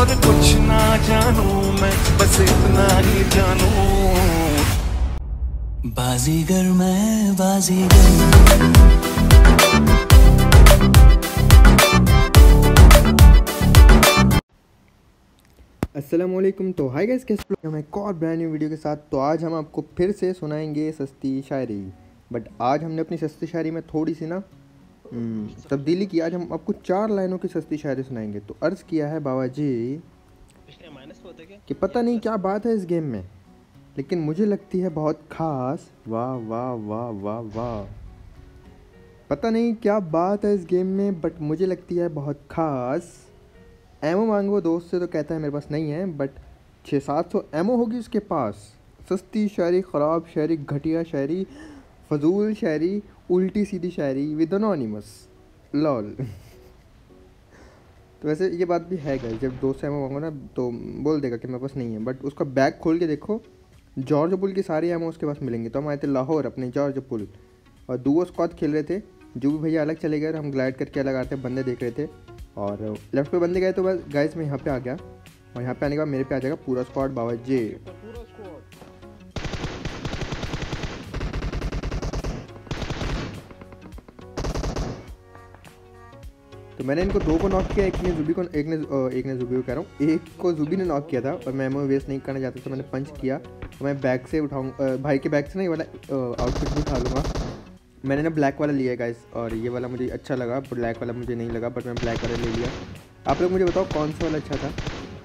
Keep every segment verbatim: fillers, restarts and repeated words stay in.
और कुछ ना जानू मैं, बस इतना ही जानू। बाजीगर मैं बाजीगर। अस्सलामुअलैकुम। तो हाय गाइस, कैसे हो? हम एक और ब्रांड न्यू वीडियो के साथ। तो आज हम आपको फिर से सुनाएंगे सस्ती शायरी, बट आज हमने अपनी सस्ती शायरी में थोड़ी सी ना तब्दीली की। आज हम आपको चार लाइनों की सस्ती शायरी सुनाएंगे। तो अर्ज़ किया है बाबा जी कि पता नहीं क्या बात है इस गेम में, लेकिन मुझे लगती है बहुत ख़ास। वाह वाह वाह वाह वाह। पता नहीं क्या बात है इस गेम में, बट मुझे लगती है बहुत ख़ास। एमओ मांगो दोस्त से तो कहता है मेरे पास नहीं है, बट छः सात सौ एमओ होगी उसके पास। सस्ती शायरी, ख़राब शायरी, घटिया शायरी, फजूल शायरी, उल्टी सीधी शायरी विद अनोनिमस लॉल। तो वैसे ये बात भी है गाइस, जब दोस्त से एमओ मांगो ना तो बोल देगा कि मेरे पास नहीं है, बट उसका बैग खोल के देखो, जॉर्ज पुल की सारी एमओ उसके पास मिलेंगे। तो हम आए थे लाहौर अपने जॉर्ज पुल, और दुओ स्क्वाड खेल रहे थे। जो भी भैया अलग चले गए और हम ग्लाइड करके अलग आते बंदे देख रहे थे, और लेफ्ट पे बंदे गए तो बस गाइस मैं यहाँ पे आ गया, और यहाँ पे आने के बाद मेरे पे आ जाएगा पूरा स्क्वाड बाबा जी। तो मैंने इनको दो को नॉक किया, एक ने जुबी को एक ने एक ने जुबी को कह रहा हूँ एक को जुबी ने नॉक किया था, और मैं एमओ वेस्ट नहीं करना चाहता तो मैंने पंच किया। तो मैं बैग से उठाऊँ, भाई के बैग से नहीं वाला आउटफिट भी उठा लूँगा। मैंने ना ब्लैक वाला लिया है गाइस, और ये वाला मुझे अच्छा लगा, ब्लैक वाला मुझे नहीं लगा, बट मैं ब्लैक वाला ले लिया। आप लोग मुझे बताओ कौन सा वाला अच्छा था।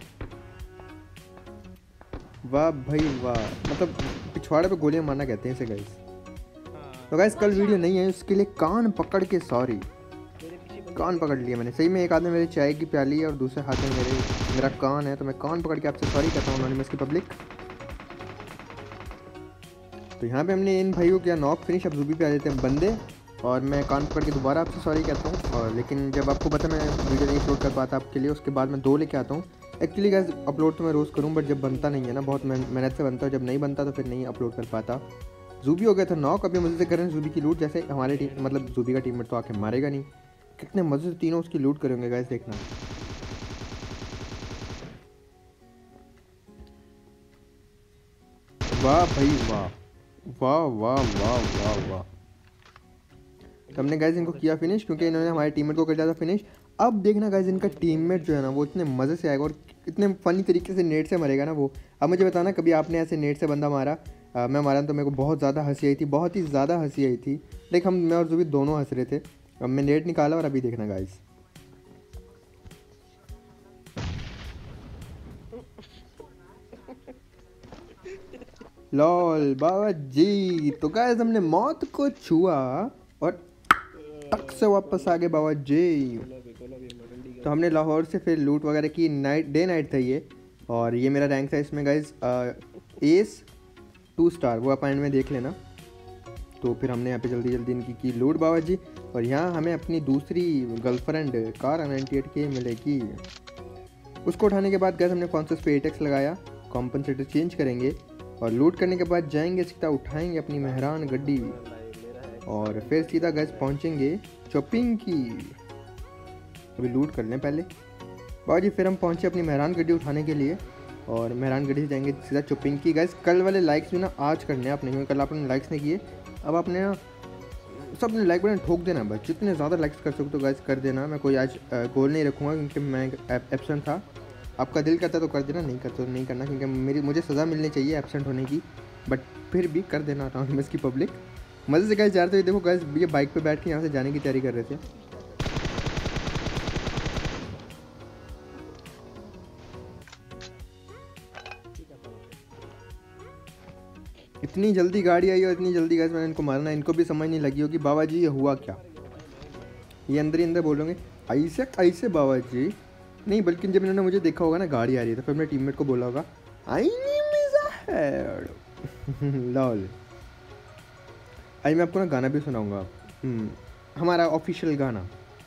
वाह भाई वाह, मतलब पिछवाड़े पे गोलियां मारना कहते हैं इसे गाइस। तो गाइस कल वीडियो नहीं है, उसके लिए कान पकड़ के सॉरी, कान पकड़ लिया मैंने। सही में एक आदमी मेरे चाय की प्याली है और दूसरे हाथ में मेरे मेरा कान है, तो मैं कान पकड़ के आपसे सॉरी कहता हूँ अनोनिमस की पब्लिक। तो यहाँ पे हमने इन भाइयों किया नॉक फिनिश। अब जूबी पे आ जाते हैं बंदे, और मैं कान पकड़ के दोबारा आपसे सॉरी कहता हूँ। और लेकिन जब आपको पता मैं वीडियो नहीं अपलोड कर पाता आपके लिए, उसके बाद मैं दो लेके आता हूँ। एक्चुअली गाइस अपलोड तो मैं रोज़ करूँ, बट जब बनता नहीं है ना, बहुत मेहनत से बनता है, जब नहीं बनता तो फिर नहीं अपलोड कर पाता। जूबी हो गया था नॉक। अभी मज़े से कर रहे हैं जूबी की लूट, जैसे हमारे टीम मतलब जूबी का टीममेट तो आके मारेगा नहीं। कितने मज़े से तीनों उसकी लूट करेंगे गाइस, देखना। वाह भाई वाह वाह वाह वाह वाह वाह। तो हमने गाइस इनको किया फिनिश, क्योंकि इन्होंने हमारे टीममेट को कर दिया था फिनिश। अब देखना गाइस इनका टीममेट जो है ना वो इतने मज़े से आएगा और इतने फ़नी तरीके से नेट से मरेगा ना वो। अब मुझे बताना कभी आपने ऐसे नेट से बंदा मारा। आ, मैं मारा तो मेरे को बहुत ज़्यादा हंसी आई थी, बहुत ही ज़्यादा हंसी आई थी। लाइक हम मैं और जो भी दोनों हंस रहे थे। अब मैं नेट निकाला और अभी देखना गाइस। लॉल बाबा जी। तो गाइस हमने मौत को छुआ और टक से वापस आ गए बाबा जी। तो हमने लाहौर से फिर लूट वगैरह की। नाइट डे नाइट था ये, और ये मेरा रैंक था इसमें गाइस एस टू स्टार, वो आप एंड में देख लेना। तो फिर हमने यहाँ पे जल्दी जल्दी इनकी की लूट बाबा जी, और यहाँ हमें अपनी दूसरी गर्लफ्रेंड कार नाइन्टी एट के मिलेगी। उसको उठाने के बाद गाइस हमने कॉन्सेस पे एटेक्स लगाया, कॉम्पनसेटर चेंज करेंगे, और लूट करने के बाद जाएंगे सीधा उठाएंगे अपनी मेहरान गड्डी, और फिर सीधा गैस पहुंचेंगे चॉपिंग की। अभी लूट कर लें पहले बाबा जी, फिर हम पहुंचे अपनी मेहरान गड्डी उठाने के लिए, और मेहरान गड्डी से जाएंगे सीधा चॉपिंग की। गैस कल वाले लाइक्स भी ना आज करने हैं आपने, क्योंकि कल आपने लाइक्स नहीं किए। अब आपने ना सब ने लाइक बटन ठोक देना बस, जितने ज़्यादा लाइक्स कर सकते हो गैस कर देना। मैं कोई आज गोल नहीं रखूँगा क्योंकि मैं एब्सेंट था। आपका दिल करता तो कर देना, नहीं करता तो नहीं करना, क्योंकि मेरी मुझे सज़ा मिलनी चाहिए एब्सेंट होने की, बट फिर भी कर देना अनोनिमस की पब्लिक। मज़े से गैस जा रहे थे। देखो गैस ये बाइक पे बैठ के यहाँ से जाने की तैयारी कर रहे थे। इतनी जल्दी गाड़ी आई और इतनी जल्दी गैस मैंने इनको मारना, इनको भी समझ नहीं लगी होगी बाबा जी ये हुआ क्या। ये अंदर ही अंदर बोलोगे ऐसे ऐसे बाबा जी नहीं, बल्कि जब इन्होंने मुझे देखा होगा ना गाड़ी आ रही है, तो फिर मेरे टीममेट को बोला होगा आई लॉल। आज मैं आपको ना गाना भी सुनाऊंगा, हमारा ऑफिशियल गाना।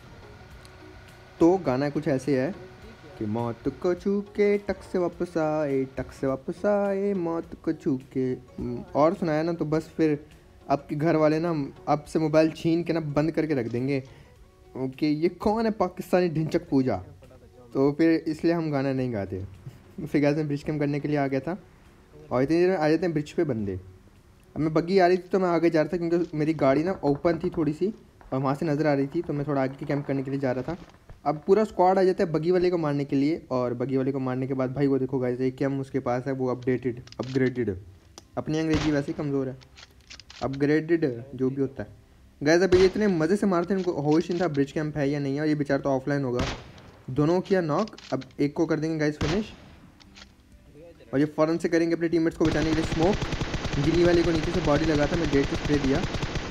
तो गाना कुछ ऐसे है कि मौत को छू के टक से वापस आए, टक से वापस आए, मौत को छू के। और सुनाया ना तो बस फिर आपके घर वाले ना आपसे मोबाइल छीन के ना बंद करके रख देंगे कि ये कौन है पाकिस्तानी ढिंचक पूजा। तो फिर इसलिए हम गाना नहीं गाते। फिर गाइस मैं ब्रिज कैम्प करने के लिए आ गया था और इतनी देर में आ जाते हैं ब्रिज पे बंदे। अब मैं बग्गी आ रही थी तो मैं आगे जा रहा था क्योंकि मेरी गाड़ी ना ओपन थी थोड़ी सी और वहाँ से नज़र आ रही थी, तो मैं थोड़ा आगे की कैंप करने के लिए जा रहा था। अब पूरा स्क्वाड आ जाता है बग्गी वाले को मारने के लिए, और बग्गी वाले को मारने के बाद भाई वो देखो गाइस एक कैम उसके पास है, वो अपडेटेड अपग्रेडेड, अपनी अंग्रेजी वैसे ही कमज़ोर है, अपग्रेडेड जो भी होता है गाइस। अब ये इतने मज़े से मारते हैं, इनको होश नहीं था ब्रिज कैंप है या नहीं है, और ये बेचारा तो ऑफलाइन होगा। दोनों किया नॉक, अब एक को कर देंगे गाइस फिनिश, और ये फ़ौरन से करेंगे अपने टीममेट्स को बचाने के लिए स्मोक। गिनी वाले को नीचे से बॉडी लगा था, मैं डेट को स्प्रे दिया।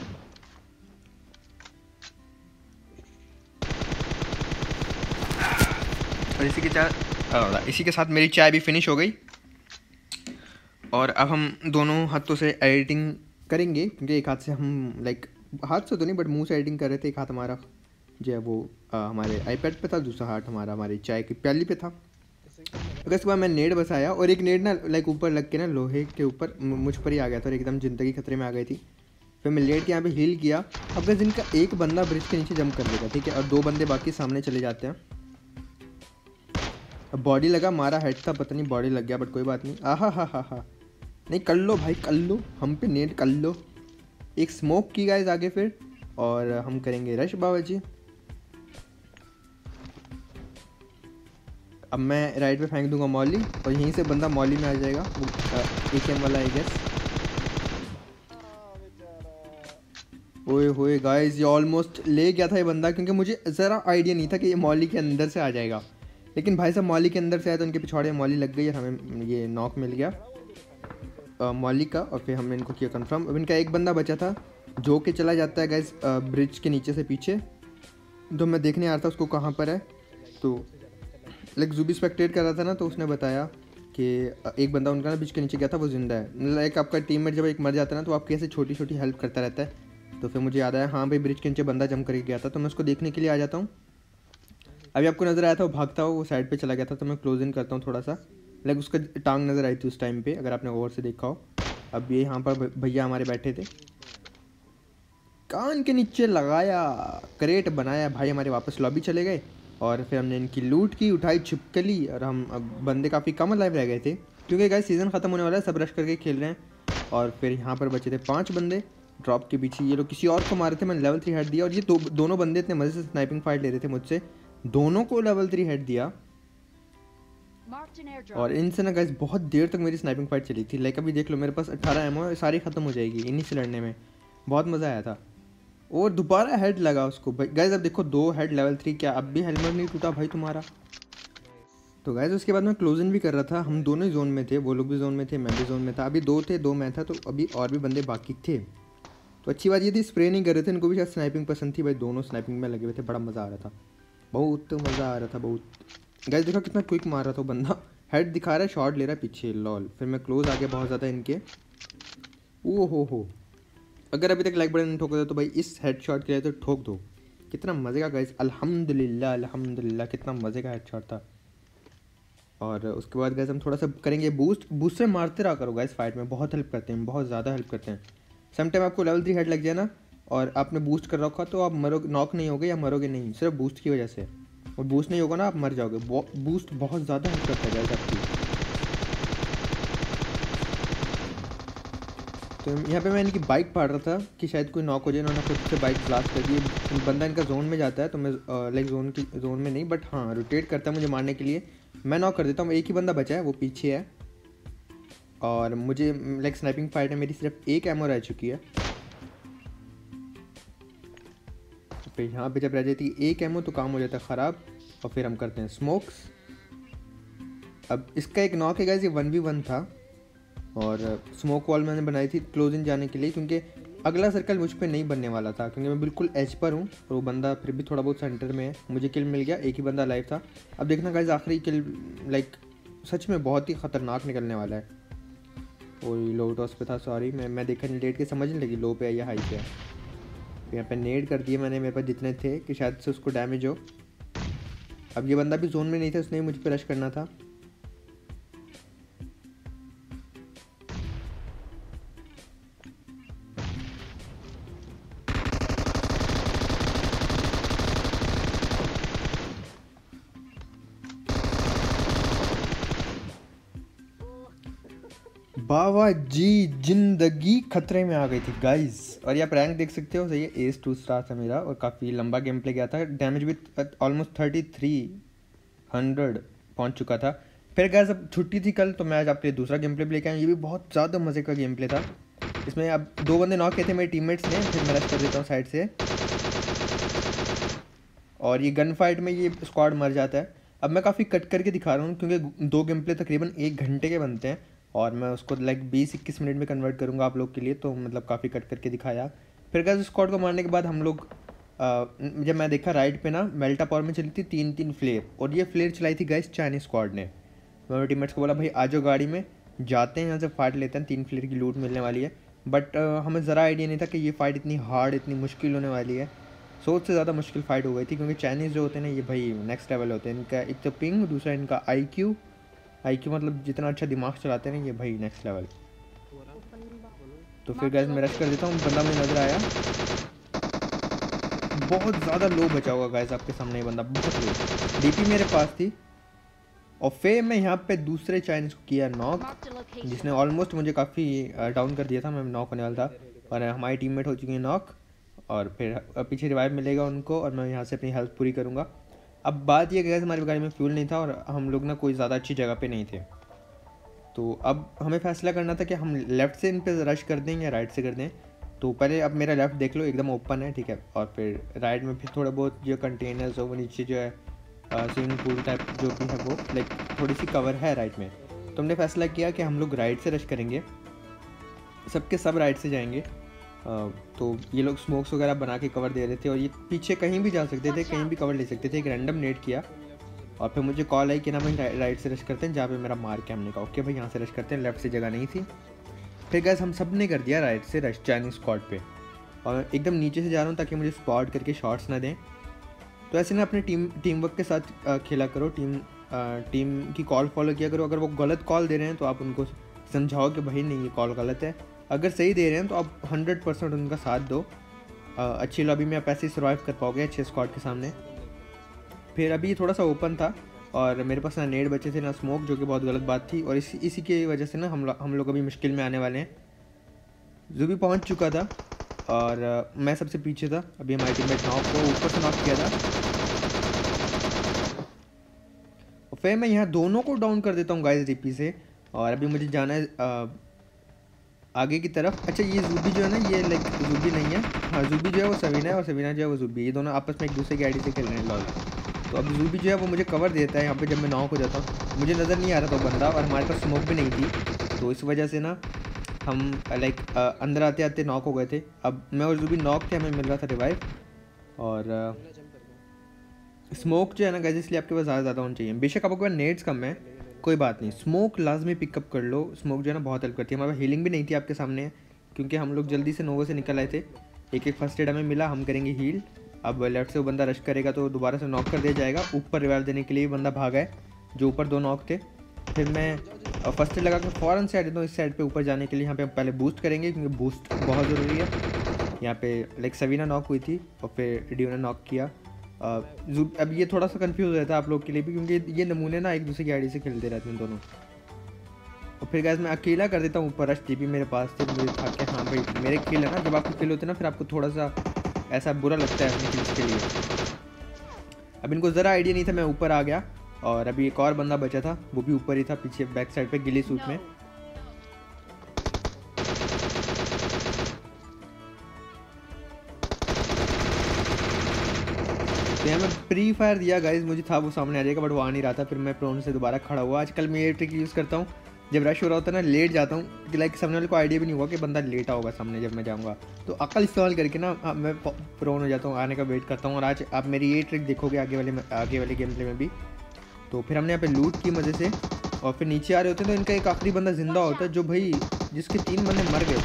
और इसी के साथ इसी के साथ मेरी चाय भी फिनिश हो गई, और अब हम दोनों हाथों से एडिटिंग करेंगे क्योंकि एक हाथ से हम लाइक हाथ से तो नहीं बट मुंह से एडिटिंग कर रहे थे। एक हाथ हमारा जो है वो आ, हमारे आईपैड पे था, दूसरा हाथ हमारा हमारी चाय की प्याली पे था। तो इसके बाद मैं नेड बसाया, और एक नेड ना लाइक ऊपर लग के ना लोहे के ऊपर मुझ पर ही आ गया था और एकदम ज़िंदगी खतरे में आ गई थी। फिर मैं लेट के यहाँ पे हील किया। अब बस इनका एक बंदा ब्रिज के नीचे जंप कर लेगा, ठीक है, और दो बंदे बाकी सामने चले जाते हैं। अब बॉडी लगा, मारा हेड था, पता नहीं बॉडी लग गया बट कोई बात नहीं। आहा हा हा हा नहीं, कर लो भाई कर लो, हम पे नेट कर लो। एक स्मोक की गाइस आगे फिर, और हम करेंगे रश बाबा जी। अब मैं राइट पे फेंक दूंगा मॉली, और यहीं से बंदा मॉली में आ जाएगा, एक एम वाला आई गेस। ओए होए गाइस ये ऑलमोस्ट ले गया था ये बंदा, क्योंकि मुझे ज़रा आइडिया नहीं था कि ये मॉली के अंदर से आ जाएगा, लेकिन भाई साहब मॉली के अंदर से आया तो उनके पिछवाड़े मॉली लग गई और हमें ये नॉक मिल गया मॉली का, और फिर हमने इनको किया कंफर्म। अब इनका एक बंदा बचा था जो कि चला जाता है गाइस ब्रिज के नीचे से पीछे, तो मैं देखने आ रहा था उसको कहाँ पर है। तो लाइक जूबी स्पेक्टेट कर रहा था ना, तो उसने बताया कि एक बंदा उनका ना ब्रिज के नीचे गया था, वो जिंदा है। लाइक आपका टीममेट जब एक मर जाता है ना तो आप कैसे छोटी छोटी हेल्प करता रहता है। तो फिर मुझे याद आया हाँ भाई ब्रिज के नीचे बंदा जंप करके गया था, तो मैं उसको देखने के लिए आ जाता हूँ। अभी आपको नज़र आया था वो भागता हुआ वो साइड पे चला गया था, तो मैं क्लोज इन करता हूँ थोड़ा सा। लाइक उसका टांग नज़र आई थी उस टाइम पे, अगर आपने गौर से देखा हो। अब ये यहाँ पर भैया हमारे बैठे थे, कान के नीचे लगाया, क्रेट बनाया, भाई हमारे वापस लॉबी चले गए, और फिर हमने इनकी लूट की, उठाई छिपकली, और हम अब बंदे काफ़ी कम लाइव रह गए थे क्योंकि गाइस सीज़न ख़त्म होने वाला है, सब रश करके खेल रहे हैं। और फिर यहाँ पर बचे थे पाँच बंदे ड्रॉप के पीछे, ये लोग किसी और को मारे थे, मैंने लेवल थ्री हेड दिया, और ये दो दोनों बंदे इतने मज़े से स्नाइपिंग फाइट ले रहे थे मुझसे, दोनों को लेवल थ्री हेड दिया। और इनसे ना गाइस बहुत देर तक मेरी स्नाइपिंग फाइट चली थी। लाइक अभी देख लो मेरे पास अट्ठारह एमओ सारी ख़त्म हो जाएगी इन्हीं से लड़ने में, बहुत मज़ा आया था। और दोबारा हेड लगा उसको गाइस, अब देखो दो हेड लेवल थ्री, क्या अब भी हेलमेट नहीं टूटा भाई तुम्हारा। तो गाइस उसके बाद मैं क्लोज इन भी कर रहा था, हम दोनों ही जोन में थे, वो लोग भी जोन में थे, मैं भी जोन में था। अभी दो थे, दो मैं था, तो अभी और भी बंदे बाकी थे। तो अच्छी बात ये थी स्प्रे नहीं कर रहे थे, इनको भी शायद स्नाइपिंग पसंद थी भाई, दोनों स्नाइपिंग में लगे हुए थे, बड़ा मज़ा आ रहा था, बहुत मज़ा आ रहा था बहुत। गाइस देखो कितना क्विक मार रहा था बंदा, हेड दिखा रहा है, शॉट ले रहा है पीछे, लॉल। फिर मैं क्लोज आ गया बहुत ज़्यादा इनके, ओ हो हो। अगर अभी तक लाइक बटन नहीं ठोका तो भाई इस हेड शॉट के लिए तो ठोक दो, कितना मज़े का गाइस, अल्हम्दुलिल्लाह अल्हम्दुलिल्लाह कितना मज़े का हेड शॉट था। और उसके बाद गाइस हम थोड़ा सा करेंगे बूस्ट, बूस्ट से मारते रहा करो गाइस, फाइट में बहुत हेल्प करते हैं, बहुत ज़्यादा हेल्प करते हैं। सम टाइम आपको लेवल थ्री हेड लग जाए ना और आपने बूस्ट कर रखा तो आप मरोगे, नॉक नहीं होगे या मरोगे नहीं, सिर्फ बूस्ट की वजह से, और बूस्ट नहीं होगा ना आप मर जाओगे। बूस्ट बहुत ज़्यादा हेल्प करता है गाइस आपकी। तो यहाँ पे मैं इनकी बाइक फाड़ रहा था कि शायद कोई नॉक हो जाए, उन्होंने खुद से बाइक ब्लास्ट कर दी। बंदा इनका जोन में जाता है तो मैं लाइक जोन की जोन में नहीं बट हाँ रोटेट करता है मुझे मारने के लिए, मैं नॉक कर देता हूँ। एक ही बंदा बचा है, वो पीछे है, और मुझे लाइक स्नाइपिंग फाइट में मेरी सिर्फ एक एमो रह चुकी है। तो फिर यहाँ पे जब रह जाती है एक एमो तो काम हो जाता है ख़राब, और फिर हम करते हैं स्मोक्स। अब इसका एक नॉक है गाइस, ये वन वी वन था, और स्मोक वॉल मैंने बनाई थी क्लोज इन जाने के लिए, क्योंकि अगला सर्कल मुझ पे नहीं बनने वाला था, क्योंकि मैं बिल्कुल एज पर हूँ और वो बंदा फिर भी थोड़ा बहुत सेंटर में है। मुझे किल मिल गया, एक ही बंदा लाइव था। अब देखना गाइस आखिरी किल लाइक सच में बहुत ही ख़तरनाक निकलने वाला है। वो लो टॉस पे था, सॉरी मैं मैं देखा नहीं, लेट के समझ नहीं लगी लो पे है या हाई पे है। यहाँ पे नेड कर दिए मैंने, मेरे पास जितने थे कि शायद से उसको डैमेज हो। अब ये बंदा भी जोन में नहीं था, उसने मुझ पर रश करना था। बाबा जी जिंदगी खतरे में आ गई थी गाइस। और ये आप रैंक देख सकते हो, सही है, एस टू स्टार था मेरा और काफ़ी लंबा गेम प्ले गया था। डैमेज भी ऑलमोस्ट थर्टी थ्री हंड्रेड पहुँच चुका था। फिर गाइस अब छुट्टी थी कल, तो मैं आज आपके लिए दूसरा गेम प्ले लेके आया। ये भी बहुत ज़्यादा मज़े का गेम प्ले था। इसमें अब दो बंदे नॉक किए थे मेरे टीममेट्स ने, फिर मैं रश कर देता हूँ साइड से और ये गन फाइट में ये स्क्वाड मर जाता है। अब मैं काफ़ी कट करके दिखा रहा हूँ क्योंकि दो गेम प्ले तकरीबन एक घंटे के बनते हैं और मैं उसको लाइक बीस इक्कीस मिनट में कन्वर्ट करूँगा आप लोग के लिए, तो मतलब काफ़ी कट करके दिखाया। फिर गाइस स्क्वाड को मारने के बाद हम लोग आ, जब मैं देखा राइट पे ना मेल्टा पावर में चली थी तीन तीन फ्लेयर, और ये फ्लेयर चलाई थी गाइस चाइनीज स्क्वाड ने। मैं टीममेट्स को बोला भाई आ जाओ गाड़ी में, जाते हैं यहाँ से फाइट लेते हैं, तीन फ्लेयर की लूट मिलने वाली है। बट हमें ज़रा आइडिया नहीं था कि ये फ़ाइट इतनी हार्ड इतनी मुश्किल होने वाली है। सोच से ज़्यादा मुश्किल फ़ाइट हो गई थी क्योंकि चाइनीज़ जो होते हैं ना ये भाई नेक्स्ट लेवल होते हैं। इनका एक तो पिंग, दूसरा इनका आई क्यू आई क्यू मतलब जितना अच्छा दिमाग चलाते हैं ना ये भाई नेक्स्ट लेवल। तो फिर गैस मैं रश कर देता हूँ, बंदा मुझे नज़र आया, बहुत ज़्यादा लो बचा हुआ गैस आपके सामने ये बंदा, बहुत लो। डीपी मेरे पास थी और फिर मैं यहाँ पे दूसरे चाइनीज़ को किया नॉक, जिसने ऑलमोस्ट मुझे काफ़ी डाउन कर दिया था, मैं नॉक होने वाला था और हमारी टीममेट हो चुकी है नॉक। और फिर पीछे रिवाइव मिलेगा उनको और मैं यहाँ से अपनी हेल्थ पूरी करूँगा। अब बात यह गैस हमारी गाड़ी में फ्यूल नहीं था और हम लोग ना कोई ज़्यादा अच्छी जगह पे नहीं थे, तो अब हमें फैसला करना था कि हम लेफ़्ट से इन पर रश कर दें या राइट से कर दें। तो पहले अब मेरा लेफ़्ट देख लो एकदम ओपन है, ठीक है, और फिर राइट में फिर थोड़ा बहुत जो कंटेनर्स हो वो नीचे जो है स्विमिंग पूल टाइप जो भी है वो लाइक थोड़ी सी कवर है राइट में। तो हमने फैसला किया कि हम लोग राइट से रश करेंगे, सबके सब राइट से जाएंगे। तो ये लोग स्मोक्स वगैरह बना के कवर दे रहे थे और ये पीछे कहीं भी जा सकते थे, कहीं भी कवर ले सकते थे। एक रैंडम नेट किया और फिर मुझे कॉल आई कि ना भाई राइट से रश करते हैं जहाँ पे मेरा मार के, हमने कहा ओके भाई यहाँ से रश करते हैं, लेफ्ट से जगह नहीं थी। फिर गैस हम सब ने कर दिया राइट से रश चाइनीज स्क्वाड पे और एकदम नीचे से जा रहा हूँ ताकि मुझे स्पॉट करके शॉट्स ना दें। तो ऐसे ना अपने टीम टीम वर्क के साथ खेला करो, टीम टीम की कॉल फॉलो किया करो। अगर वो गलत कॉल दे रहे हैं तो आप उनको समझाओ कि भाई नहीं ये कॉल गलत है, अगर सही दे रहे हैं तो आप हंड्रेड परसेंट उनका साथ दो। अच्छी लॉबी में आप ऐसे ही सर्वाइव कर पाओगे अच्छे स्क्वाड के सामने। फिर अभी थोड़ा सा ओपन था और मेरे पास ना नेट बचे थे ना स्मोक, जो कि बहुत गलत बात थी और इसी इसी की वजह से ना हम लो, हम लोग अभी मुश्किल में आने वाले हैं। ज़ुबी पहुंच चुका था और आ, मैं सबसे पीछे था। अभी हमारे टीममेट नॉक को ऊपर से नॉक किया था और फिर मैं यहाँ दोनों को डाउन कर देता हूँ गाइस डीपी से। और अभी मुझे जाना है आ, आगे की तरफ। अच्छा ये ज़ुबी जो है ना ये लाइक ज़ुबी नहीं है, हाँ ज़ुबी जो है वो सवीना है और सवीना जो है वो ज़ुबी, ये दोनों आपस में एक दूसरे की आईडी से खेल रहे हैं लॉल। तो अब ज़ुबी जो है वो मुझे कवर देता है यहाँ पे जब मैं नॉक हो जाता हूँ, मुझे नज़र नहीं आ रहा था बंदा और हमारे पास स्मोक भी नहीं थी, तो इस वजह से ना हम लाइक अंदर आते आते नॉक हो गए थे। अब मैं और ज़ुबी नॉक थे, हमें मिल रहा था रिवाइव और स्मोक जो है ना गाइस इसलिए आपके पास ज़्यादा ज़्यादा होना चाहिए। बेशक आपके पास नेट्स कम है कोई बात नहीं, स्मोक लाजमी पिकअप कर लो, स्मोक जो है ना बहुत हेल्प करती है। हमारे पास हीलिंग भी नहीं थी आपके सामने क्योंकि हम लोग जल्दी से नोवो से निकल आए थे। एक एक फर्स्ट एड हमें मिला, हम करेंगे हील। अब लेफ्ट से वो बंदा रश करेगा तो दोबारा से नॉक कर दिया जाएगा। ऊपर रिवाइव देने के लिए बंदा भागा है जो ऊपर दो नॉक थे। फिर मैं फर्स्ट एड लगा कर फ़ौरन से आ जाता हूँ इस साइड पे ऊपर जाने के लिए। यहाँ पे हम पहले बूस्ट करेंगे क्योंकि बूस्ट बहुत ज़रूरी है। यहाँ पे लाइक सवीना नॉक हुई थी और फिर डियो ने नॉक किया। अब ये थोड़ा सा कंफ्यूज रहता है आप लोग के लिए भी क्योंकि ये नमूने ना एक दूसरे की आईडी से खेलते रहते हैं दोनों। और फिर गैस मैं अकेला कर देता हूँ ऊपर रश। टीपी मेरे पास थे, मुझे था कि हाँ भाई मेरे किल है ना, जब आपको किल होते हैं ना फिर आपको थोड़ा सा ऐसा बुरा लगता है अपने किल्स के लिए। अब इनको ज़रा आइडिया नहीं था, मैं ऊपर आ गया और अभी एक और बंदा बचा था वो भी ऊपर ही था पीछे बैक साइड पे गिली सूट में। तो यहाँ मैं प्री फायर दिया गाइज, मुझे था वो सामने आ जाएगा बट वो आ नहीं रहा था। फिर मैं प्रोन से दोबारा खड़ा हुआ। आजकल मैं ये ट्रिक यूज़ करता हूँ, जब रश हो रहा होता है ना लेट जाता हूँ कि लाइक सामने वाले को आइडिया भी नहीं हुआ कि बंदा लेटा होगा सामने जब मैं जाऊँगा। तो अकल इस्तेमाल करके ना मैं प्रोन हो जाता हूँ, आने का वेट करता हूँ। और आज आप मेरी ये ट्रिक देखोगे आगे वाले आगे वाले गेम प्ले में भी। तो फिर हमने यहाँ पे लूट की मज़े से और फिर नीचे आ रहे होते हैं तो इनका एक आखिरी बंदा जिंदा होता है जो भाई जिसके तीन बंदे मर गए।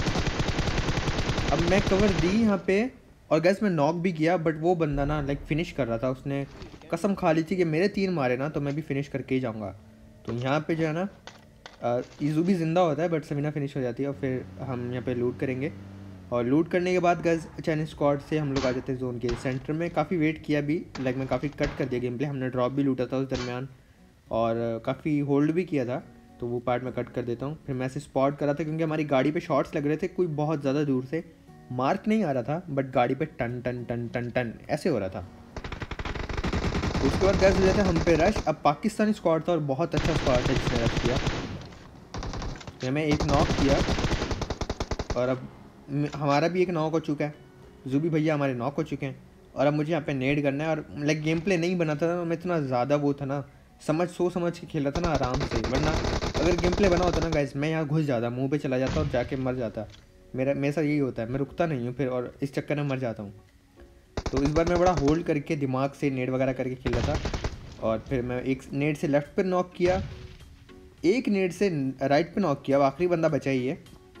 अब मैं कवर दी यहाँ पे और गैस में नॉक भी किया बट वो बंदा ना लाइक फिनिश कर रहा था, उसने कसम खा ली थी कि मेरे तीन मारे ना तो मैं भी फिनिश करके ही जाऊँगा। तो यहाँ पे जो है ना ईजू भी ज़िंदा होता है बट समीना फिनिश हो जाती है और फिर हम यहाँ पे लूट करेंगे। और लूट करने के बाद गैस चाइनीज स्क्वाड से हम लोग आ जाते हैं जोन के सेंटर में। काफ़ी वेट किया भी, लाइक मैं काफ़ी कट कर दिया गेम प्ले, हमने ड्रॉप भी लूटा था उस दरमियान और काफ़ी होल्ड भी किया था। तो वो पार्ट मैं कट कर देता हूँ। फिर मैं ऐसे स्पॉट कर रहा था क्योंकि हमारी गाड़ी पे शॉट्स लग रहे थे, कोई बहुत ज़्यादा दूर से मार्क नहीं आ रहा था, बट गाड़ी पे टन टन टन टन टन ऐसे हो रहा था। तो उसके बाद गैस हो थे हम पे रश। अब पाकिस्तानी स्क्वाड था और बहुत अच्छा स्क्वाड था जिसने रश किया। तो हमें एक नॉक किया और अब हमारा भी एक नॉक हो चुका है, जूबी भैया हमारे नॉक हो चुके हैं। और अब मुझे यहाँ पे नेड करना है। और लाइक गेम प्ले नहीं बना था, मैं इतना ज़्यादा वो था ना, समझ सोच समझ के खेल रहा था ना आराम से, वरना अगर गेम प्ले बना होता ना गाइस, मैं यहाँ घुस जाता, मुंह पे चला जाता और जाके मर जाता। मेरा मेरे साथ यही होता है, मैं रुकता नहीं हूँ फिर, और इस चक्कर में मर जाता हूँ। तो इस बार मैं बड़ा होल्ड करके दिमाग से नेड वगैरह करके खेल रहा था। और फिर मैं एक नेड से लेफ्ट पर नॉक किया, एक नेड से राइट पे नॉक किया, अब आखिरी बंदा बचा ही है।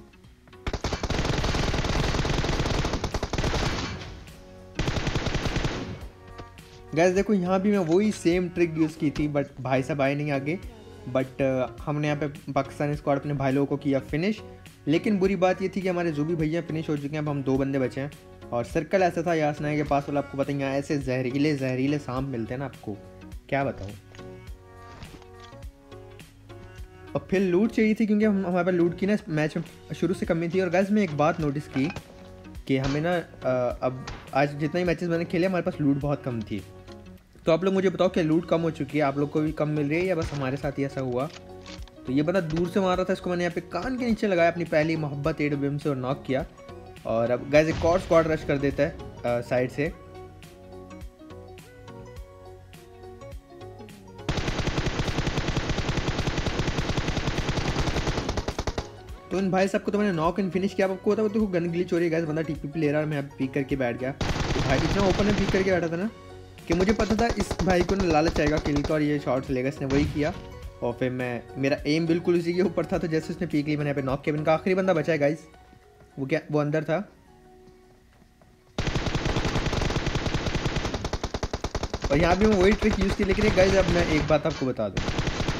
गैस देखो यहाँ भी मैं वही सेम ट्रिक यूज़ की थी, बट भाई साहब आए नहीं आगे। बट हमने यहाँ पे पाकिस्तानी स्क्वाड अपने भाई लोगों को किया फिनिश। लेकिन बुरी बात ये थी कि हमारे जूबी भैया फिनिश हो चुके हैं, अब हम दो बंदे बचे हैं। और सर्कल ऐसा था यास नाई के पास वाला, आपको पता ही यहाँ ऐसे जहरीले जहरीले सांप मिलते हैं ना, आपको क्या बताऊँ। और फिर लूट चाहिए थी क्योंकि हम हमारे पास लूट की ना मैच में शुरू से कमी थी। और गैस मैं एक बात नोटिस की कि हमें ना अब आज जितने ही मैचेस मैंने खेले हमारे पास लूट बहुत कम थी। तो आप लोग मुझे बताओ कि लूट कम हो चुकी है, आप लोग को भी कम मिल रही है या बस हमारे साथ ही ऐसा हुआ। तो ये बंदा दूर से मार रहा था, इसको मैंने यहाँ पे कान के नीचे लगाया अपनी पहली मोहब्बत एड बिम से और नॉक किया। और अब गैस एक और स्क्वाड रश कर देता है साइड से। तो इन भाई साहब को तो मैंने नॉक एंड फिनिश किया। आपको होता है देखो गन गिली चोरी गैस, बंदा टीपी पे ले रहा है, मैं पीक करके बैठ गया। तो भाई इतना ओपन में पीक करके बैठा था ना कि मुझे पता था इस भाई को ना लालच आएगा किल का और ये शॉट्स लेगा, इसने वही किया। और फिर मैं मेरा एम बिल्कुल इसी के ऊपर था, तो जैसे उसने पीक ली मैंने यहाँ पे नॉक किया। इनका आखिरी बंदा बचा है गाइस, वो क्या वो अंदर था। और यहाँ भी मैं वही ट्रिक यूज़ की। लेकिन गाइस अब मैं एक बात आपको बता दूँ,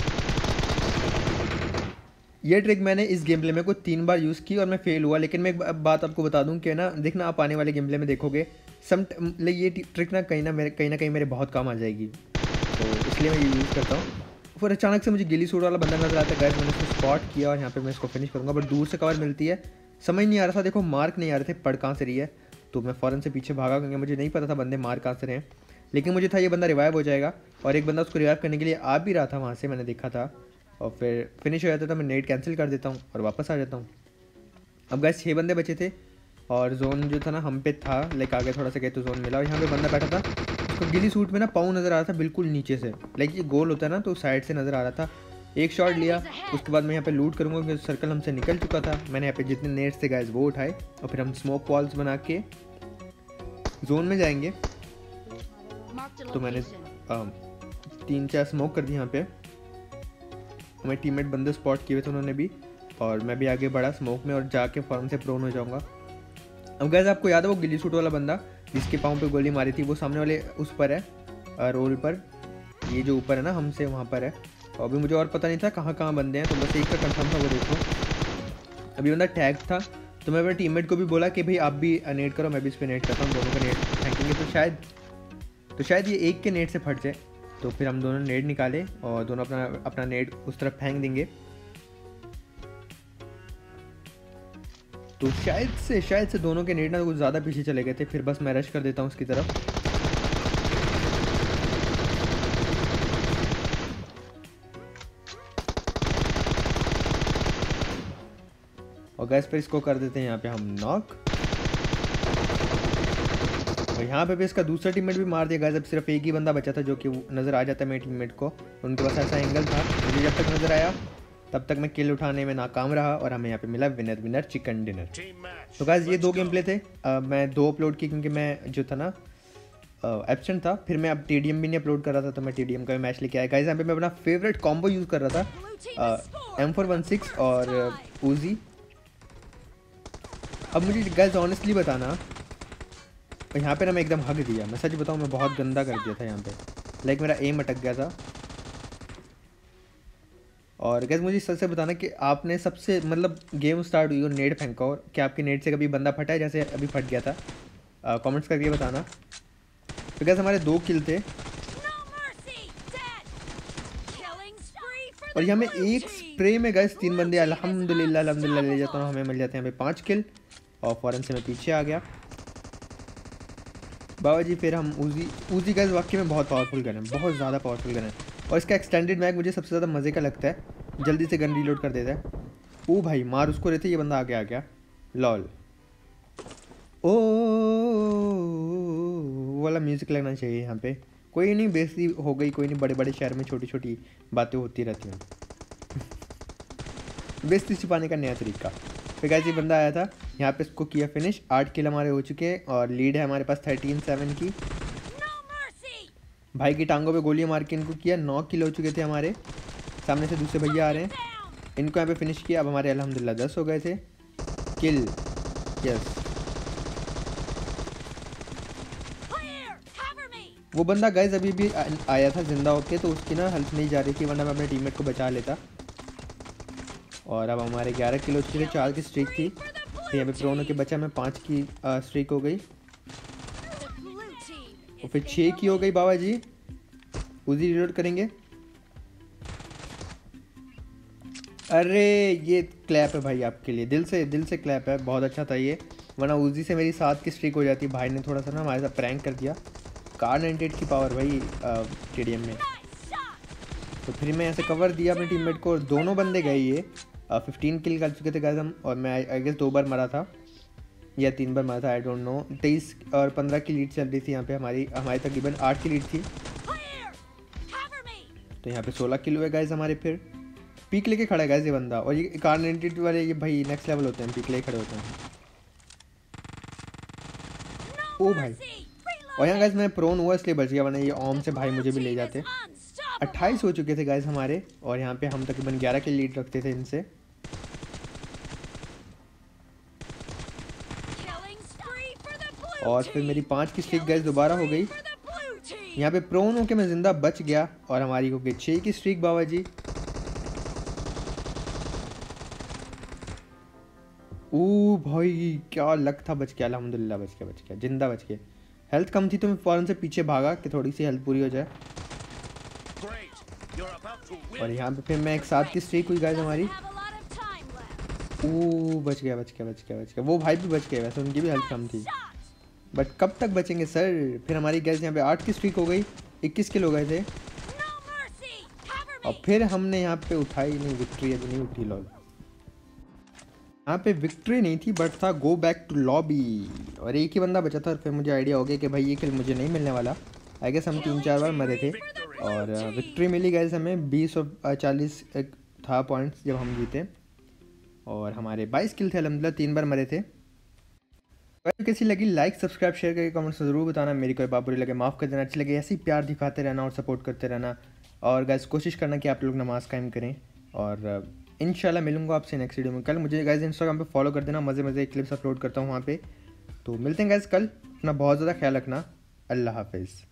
ये ट्रिक मैंने इस गेम प्ले में को तीन बार यूज़ की और मैं फेल हुआ। लेकिन मैं एक बात आपको बता दूं कि ना देखना आप आने वाले गेम प्ले में देखोगे सम ये ट्रिक ना कहीं ना मेरे कहीं ना कहीं मेरे बहुत काम आ जाएगी। तो इसलिए मैं ये यूज़ करता हूँ। फिर अचानक से मुझे गिली सूट वाला बंदा नजर आता है गाइस, मैंने उसको स्पॉट किया और यहाँ पे मैं इसको फिनिश करूँगा, बट दूर से कवर मिलती है। समझ नहीं आ रहा था, देखो मार्क नहीं आ रहे थे पड़ कहाँ से रही है। तो मैं फ़ौरन से पीछे भागा क्योंकि मुझे नहीं पता था बंदे मार कहाँ से रहे हैं। लेकिन मुझे था ये बंदा रिवाइव हो जाएगा और एक बंदा उसको रिवाइव करने के लिए आ भी रहा था वहाँ से, मैंने देखा था। और फिर फिनिश हो जाता था, मैं नेट कैंसिल कर देता हूँ और वापस आ जाता हूँ। अब गाइस छः बंदे बचे थे और जोन जो था ना हम पे था, लाइक आगे थोड़ा सा गए तो जोन मिला। और यहाँ पे बंदा बैठा था, उसको गिली सूट में ना पाँव नज़र आ रहा था बिल्कुल नीचे से, लाइक ये गोल होता है ना तो साइड से नज़र आ रहा था। एक शॉट लिया, उसके बाद मैं यहाँ पे लूट करूँगा क्योंकि सर्कल हमसे निकल चुका था। मैंने यहाँ पे जितने नेट्स थे गाइस वो उठाए और फिर हम स्मोक वॉल्स बना के जोन में जाएंगे। तो मैंने आ, तीन चार स्मोक कर दी यहाँ पे, हमें टीममेट बंदे स्पॉट किए थे उन्होंने भी, और मैं भी आगे बढ़ा स्मोक में और जाके फॉर्म से प्रोन हो जाऊंगा। अब गाइस आपको याद है वो गिली सूट वाला बंदा जिसके पाँव पे गोली मारी थी, वो सामने वाले उस पर है रोल पर, ये जो ऊपर है ना हमसे वहाँ पर है। और अभी मुझे और पता नहीं था कहाँ कहाँ बंदे हैं, तो बस एक का कंफर्म था वो देखो। अभी बंदा टैग था, तो मैं अपने टीममेट को भी बोला कि भाई आप भी नेट करो, मैं भी इस पर नेट करता हूँ, दोनों का नेट फेंकेंगे तो शायद तो शायद ये एक के नेट से फट जाए। तो फिर हम दोनों नेट निकाले और दोनों अपना अपना नेट उस तरफ फेंक देंगे। तो शायद से शायद से दोनों के नेट ना कुछ ज़्यादा पीछे चले गए थे। फिर बस मैं रश कर देता हूँ उसकी तरफ। और गैस पर इसको कर देते हैं यहाँ पे हम नॉक। और यहाँ पे भी इसका दूसरा टीममेट भी मार दिया गया। अब सिर्फ एक ही बंदा बचा था जो कि नज़र आ जाता है मेरे टीममेट को, उनके पास ऐसा एंगल था, मुझे जब तक नज़र आया तब तक मैं किल उठाने में नाकाम रहा और हमें यहाँ पे मिला विनर विनर चिकन डिनर। तो गाइस ये दो गेम प्ले थे, आ, मैं दो अपलोड की क्योंकि मैं जो था ना एब्सेंट था। फिर मैं अब टी डी एम भी नहीं अपलोड कर रहा था, तो मैं टी डी एम का भी मैच लेके आया। गाइस यहाँ पे मैं अपना फेवरेट कॉम्बो यूज़ कर रहा था, एम फोर वन सिक्स और ऊजी। अब मुझे गाइस ऑनेस्टली बताना, यहाँ पे ना मैं एकदम हक दिया, मैं सच बताऊँ मैं बहुत गंदा कर दिया था यहाँ पे, लाइक मेरा एम अटक गया था। और गैस मुझे सच से बताना कि आपने सबसे मतलब गेम स्टार्ट हुई और नेट फेंका और क्या आपके नेट से कभी बंदा फटा है जैसे अभी फट गया था, कमेंट्स करके बताना। तो गैस हमारे दो किल थे। और यहाँ में एक स्प्रे में गैस तीन बंदे अल्हम्दुलिल्लाह अल्हम्दुलिल्लाह ले जाता हूँ, हमें मिल जाते हैं यहाँ पे पाँच किल और फ़ौरन से मैं पीछे आ गया बाबा जी। फिर हम उजी उजी गैस वाकई में बहुत पावरफुल गन है, बहुत ज़्यादा पावरफुल गन है और इसका एक्सटेंडेड मैग मुझे सबसे ज़्यादा मज़े का लगता है, जल्दी से गन रीलोड कर देता है। ओ भाई मार उसको रहते, ये बंदा आगे आ गया लॉल। ओ वाला म्यूज़िक लगना चाहिए यहाँ पे। कोई नहीं, बेइज्जती हो गई, कोई नहीं, बड़े बड़े शहर में छोटी छोटी बातें होती रहती हैं। बेइज्जती छिपाने का नया तरीका। फिर गाइस ये बंदा आया था, यहाँ पे इसको किया फिनिश। आठ किल हमारे हो चुके हैं और लीड है हमारे पास थर्टीन सेवन की। भाई की टांगों पे गोलियां मार के इनको किया, नौ किल हो चुके थे हमारे। सामने से दूसरे भैया आ रहे हैं, इनको यहाँ पे फिनिश किया। अब हमारे अल्हम्दुलिल्लाह दस हो गए थे किल। यस वो बंदा गाइस अभी भी आया था जिंदा होके, तो उसकी ना हेल्थ नहीं जा रही थी, वरना मैं अपने टीममेट को बचा लेता। और अब हमारे ग्यारह किल हो चुके थे, चार की स्ट्रीक थी। फिर यहाँ पे प्रोनो के बचा में पाँच की स्ट्रीक हो गई और फिर छः की हो गई बाबा जी। उजी रिलोड करेंगे। अरे ये क्लैप है भाई आपके लिए, दिल से दिल से क्लैप है, बहुत अच्छा था ये, वरना उजी से मेरी सात की स्ट्रीक हो जाती। भाई ने थोड़ा सा ना हमारे साथ प्रैंक कर दिया। कार नाइन्टी एट की पावर भाई स्टेडियम में। तो फिर मैं ऐसे कवर दिया अपने टीममेट को और दोनों बंदे गए ये फिफ्टीन किल कर चुके थे गाइस हम। और मैं आई गेस दो बार मरा था या तीन बार मरा था, आई डोंट नो। तेईस और पंद्रह की लीड चल रही थी यहाँ पे हमारी, हमारी तकरीबन आठ की लीड थी। तो यहाँ पे सोलह किल हुए गाइस हमारे। फिर पीक लेके खड़ा है गाइस ये बंदा, और ये कार नाइन्टी एट वाले ये भाई नेक्स्ट लेवल होते हैं, पीक लेके खड़े होते हैं। ओ भाई, और यहाँ गाइस मैं प्रोन हुआ इसलिए बच गया, वरना ये ओम से भाई मुझे भी ले जाते। अट्ठाईस हो चुके थे गाइस हमारे, और यहाँ पे हम तकरीबन ग्यारह की लीड रखते थे इनसे। और फिर मेरी पाँच की स्ट्रीक गाइस दोबारा हो गई। यहाँ पे प्रोन होके मैं जिंदा बच गया और हमारी हो गई छः की स्ट्रीक बाबा जी। ओ भाई क्या लक था, बच गया अल्हम्दुलिल्लाह, बच गया बच गया जिंदा बच गया। हेल्थ कम थी तो मैं फ़ौरन से पीछे भागा कि थोड़ी सी हेल्थ पूरी हो जाए। और यहाँ पे फिर मैं एक साथ की स्ट्रीक हुई गाइस हमारी। ओ बच गया बच गया बच गया बच गया। वो भाई भी बच गए, वैसे उनकी भी हेल्थ कम थी, बट कब तक बचेंगे सर। फिर हमारी गैस यहाँ पे आठ की स्ट्रीक हो गई, इक्कीस किल हो गए थे। और फिर हमने यहाँ पे उठाई नहीं, विक्ट्री अभी नहीं उठी लॉल। यहाँ पे विक्ट्री नहीं थी बट था गो बैक टू लॉबी, और एक ही बंदा बचा था। और फिर मुझे आइडिया हो गया कि भाई ये किल मुझे नहीं मिलने वाला। आई गेस हम तीन चार बार मरे थे और विक्ट्री मिली गैस हमें। बीस और चालीस था पॉइंट्स जब हम जीते, और हमारे बाईस किल थे अल्हम्दुलिल्लाह, तीन बार मरे थे। अगर कैसी लगी लाइक सब्सक्राइब शेयर करके कमेंट्स में ज़रूर बताना। मेरी कोई बात बुरी लगे माफ़ कर देना, अच्छी लगे ऐसे ही प्यार दिखाते रहना और सपोर्ट करते रहना। और गाइस कोशिश करना कि आप लोग नमाज़ कायम करें, और इंशाल्लाह मिलूंगा आपसे नेक्स्ट वीडियो में। कल मुझे गाइस इंस्टाग्राम पे फॉलो कर देना, मज़े मज़े क्लिप्स अपलोड करता हूँ वहाँ पे। तो मिलते हैं गाइस कल, अपना बहुत ज़्यादा ख्याल रखना। अल्लाह हाफिज़।